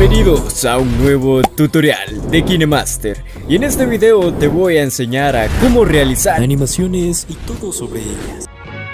Bienvenidos a un nuevo tutorial de KineMaster, y en este video te voy a enseñar a cómo realizar animaciones y todo sobre ellas.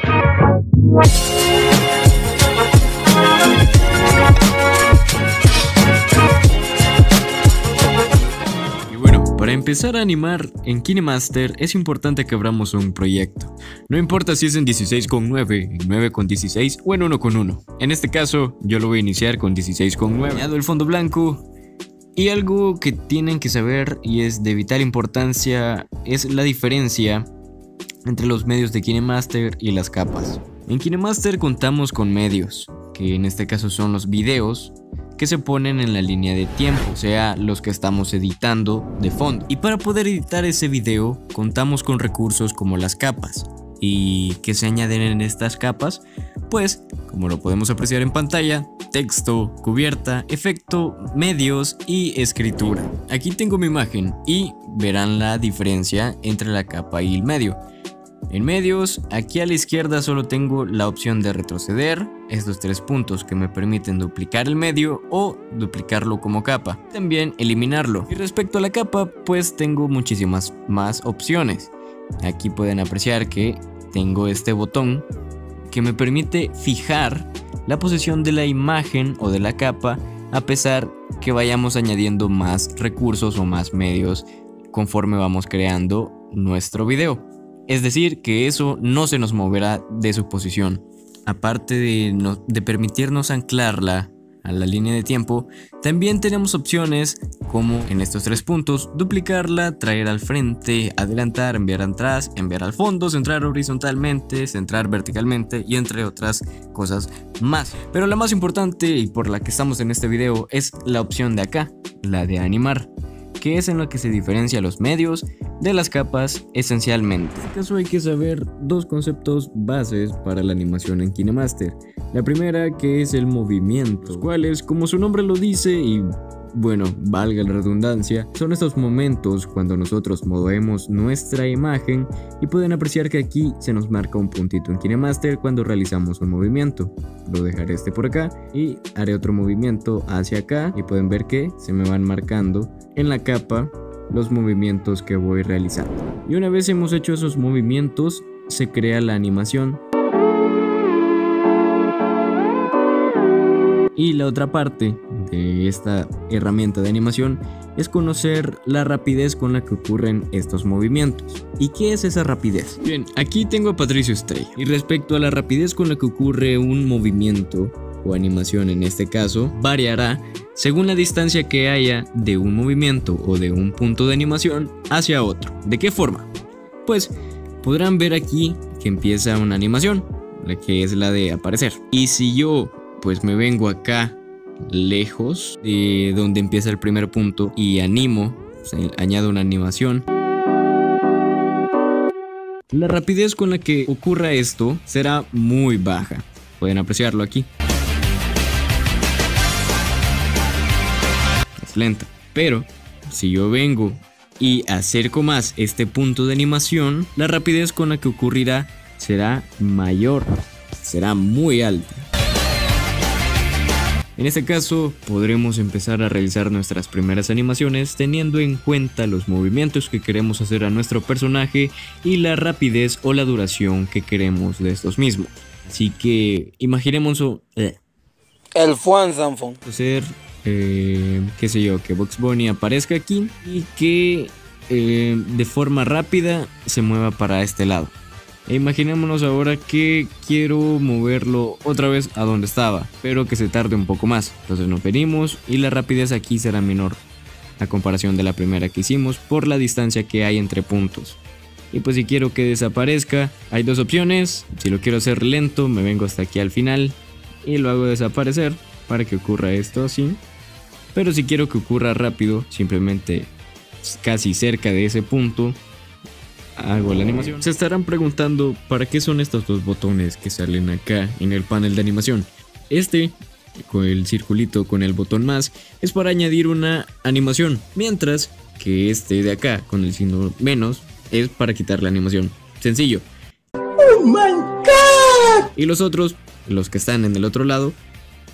Para empezar a animar en KineMaster es importante que abramos un proyecto. No importa si es en 16:9, en 9:16 o en 1:1. En este caso yo lo voy a iniciar con 16:9. Añado el fondo blanco y algo que tienen que saber y es de vital importancia es la diferencia entre los medios de KineMaster y las capas. En KineMaster contamos con medios, que en este caso son los videos que se ponen en la línea de tiempo, o sea, los que estamos editando de fondo. Y para poder editar ese video, contamos con recursos como las capas. ¿Y qué se añaden en estas capas? Pues, como lo podemos apreciar en pantalla, texto, cubierta, efecto, medios y escritura. Aquí tengo mi imagen y verán la diferencia entre la capa y el medio. En medios, aquí a la izquierda solo tengo la opción de retroceder, estos tres puntos que me permiten duplicar el medio o duplicarlo como capa, también eliminarlo. Y respecto a la capa, pues tengo muchísimas más opciones. Aquí pueden apreciar que tengo este botón que me permite fijar la posición de la imagen o de la capa a pesar que vayamos añadiendo más recursos o más medios conforme vamos creando nuestro video. Es decir, que eso no se nos moverá de su posición. Aparte de permitirnos anclarla a la línea de tiempo, también tenemos opciones como en estos tres puntos: duplicarla, traer al frente, adelantar, enviar atrás, enviar al fondo, centrar horizontalmente, centrar verticalmente y entre otras cosas más. Pero la más importante y por la que estamos en este video es la opción de acá, la de animar, que es en lo que se diferencia los medios de las capas esencialmente. En este caso hay que saber dos conceptos bases para la animación en KineMaster. La primera, que es el movimiento, los cuales, como su nombre lo dice y bueno, valga la redundancia, son estos momentos cuando nosotros movemos nuestra imagen, y pueden apreciar que aquí se nos marca un puntito en KineMaster cuando realizamos un movimiento. Lo dejaré por acá y haré otro movimiento hacia acá y pueden ver que se me van marcando en la capa los movimientos que voy realizando. Y una vez hemos hecho esos movimientos, se crea la animación. Y la otra parte de esta herramienta de animación es conocer la rapidez con la que ocurren estos movimientos. ¿Y qué es esa rapidez? Bien, aquí tengo a Patricio Estrella, y respecto a la rapidez con la que ocurre un movimiento o animación, en este caso, variará según la distancia que haya de un movimiento o de un punto de animación hacia otro. ¿De qué forma? Pues podrán ver aquí que empieza una animación, la que es la de aparecer. Y si yo pues me vengo acá lejos de donde empieza el primer punto y animo, o sea, añado una animación, la rapidez con la que ocurra esto será muy baja. Pueden apreciarlo aquí. Es lenta. Pero si yo vengo y acerco más este punto de animación, la rapidez con la que ocurrirá será mayor, será muy alta. En este caso podremos empezar a realizar nuestras primeras animaciones teniendo en cuenta los movimientos que queremos hacer a nuestro personaje y la rapidez o la duración que queremos de estos mismos. Así que imaginemos el Juan Sanfón hacer, qué sé yo, que Bugs Bunny aparezca aquí y que de forma rápida se mueva para este lado. E imaginémonos ahora que quiero moverlo otra vez a donde estaba, pero que se tarde un poco más. Entonces nos venimos y la rapidez aquí será menor a comparación de la primera que hicimos por la distancia que hay entre puntos. Y pues si quiero que desaparezca, hay dos opciones. Si lo quiero hacer lento, me vengo hasta aquí al final y lo hago desaparecer para que ocurra esto así. Pero si quiero que ocurra rápido, simplemente casi cerca de ese punto, hago la animación. Se estarán preguntando para qué son estos dos botones que salen acá en el panel de animación. Este, con el circulito con el botón más, es para añadir una animación, mientras que este de acá con el signo menos es para quitar la animación. Sencillo. ¡Oh my God! Y los otros, los que están en el otro lado,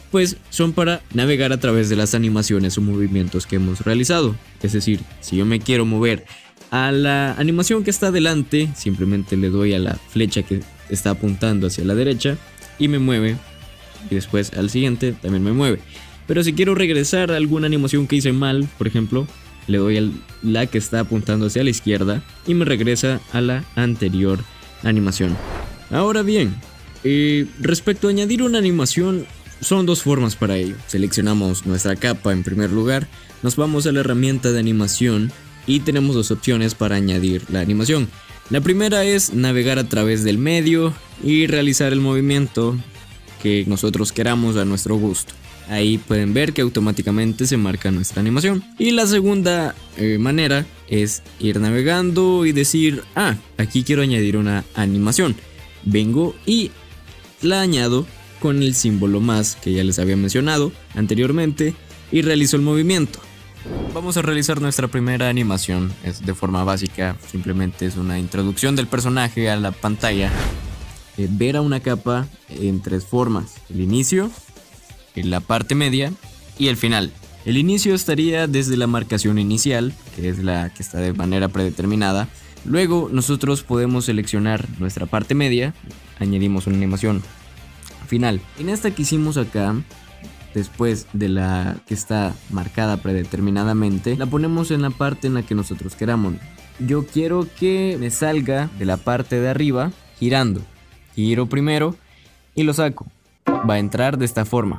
pues son para navegar a través de las animaciones o movimientos que hemos realizado. Es decir, si yo me quiero mover a la animación que está delante, simplemente le doy a la flecha que está apuntando hacia la derecha y me mueve, y después al siguiente también me mueve. Pero si quiero regresar a alguna animación que hice mal, por ejemplo, le doy a la que está apuntando hacia la izquierda y me regresa a la anterior animación. Ahora bien, respecto a añadir una animación, son dos formas para ello. Seleccionamos nuestra capa en primer lugar, nos vamos a la herramienta de animación y tenemos dos opciones para añadir la animación. La primera es navegar a través del medio y realizar el movimiento que nosotros queramos a nuestro gusto. Ahí pueden ver que automáticamente se marca nuestra animación. Y la segunda manera es ir navegando y decir, aquí quiero añadir una animación. Vengo y la añado con el símbolo más que ya les había mencionado anteriormente y realizo el movimiento. Vamos a realizar nuestra primera animación. Es de forma básica, simplemente es una introducción del personaje a la pantalla. Ver a una capa en tres formas: el inicio, la parte media y el final. El inicio estaría desde la marcación inicial, que es la que está de manera predeterminada. Luego nosotros podemos seleccionar nuestra parte media, añadimos una animación final. En esta que hicimos acá, después de la que está marcada predeterminadamente, la ponemos en la parte en la que nosotros queramos. Yo quiero que me salga de la parte de arriba girando. Giro primero y lo saco. Va a entrar de esta forma.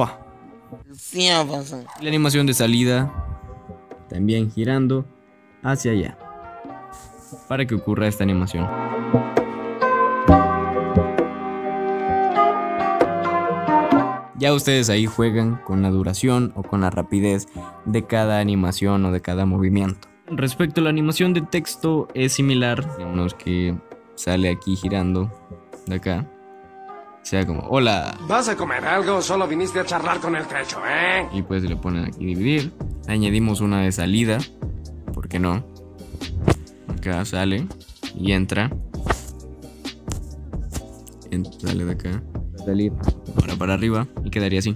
La animación de salida también girando hacia allá para que ocurra esta animación. Ya ustedes ahí juegan con la duración o con la rapidez de cada animación o de cada movimiento. Respecto a la animación de texto es similar. Digamos que sale aquí girando de acá. Sea como, hola. ¿Vas a comer algo o solo viniste a charlar con el techo, Y pues le ponen aquí dividir. Añadimos una de salida. ¿Por qué no? Acá sale y entra. Sale de acá. Va a salir ahora para arriba y quedaría así.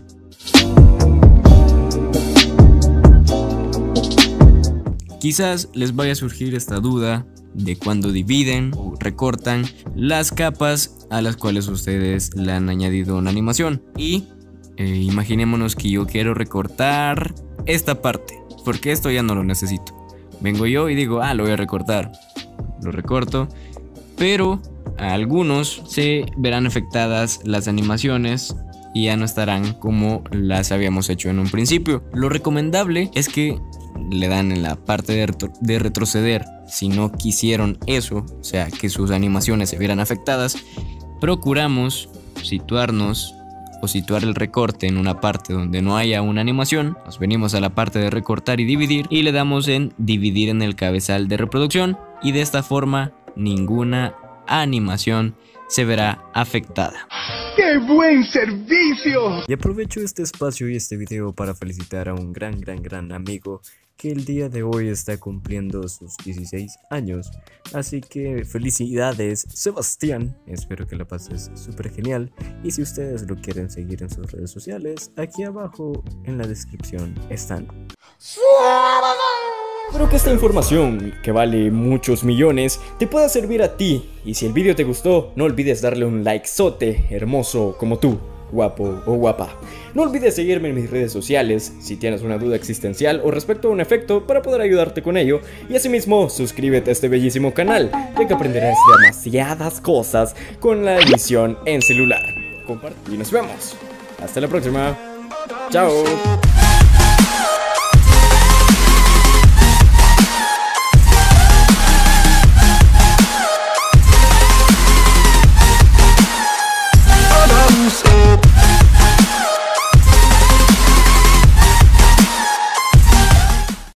Quizás les vaya a surgir esta duda de cuando dividen o recortan las capas a las cuales ustedes le han añadido una animación. Y imaginémonos que yo quiero recortar esta parte, porque esto ya no lo necesito. Vengo yo y digo, lo voy a recortar. Lo recorto, pero a algunos se verán afectadas las animaciones y ya no estarán como las habíamos hecho en un principio. Lo recomendable es que le dan en la parte de retroceder. Si no quisieron eso, o sea, que sus animaciones se vieran afectadas, procuramos situarnos o situar el recorte en una parte donde no haya una animación. Nos venimos a la parte de recortar y dividir y le damos en dividir en el cabezal de reproducción, y de esta forma ninguna animación se verá afectada. ¡Qué buen servicio! Y aprovecho este espacio y este video para felicitar a un gran amigo que el día de hoy está cumpliendo sus 16 años. Así que felicidades, Sebastián. Espero que la pases súper genial. Y si ustedes lo quieren seguir en sus redes sociales, aquí abajo en la descripción están. Espero que esta información, que vale muchos millones, te pueda servir a ti. Y si el video te gustó, no olvides darle un likezote hermoso como tú, guapo o guapa. No olvides seguirme en mis redes sociales si tienes una duda existencial o respecto a un efecto para poder ayudarte con ello. Y asimismo, suscríbete a este bellísimo canal, ya que aprenderás demasiadas cosas con la edición en celular. Comparte y nos vemos. Hasta la próxima. Chao.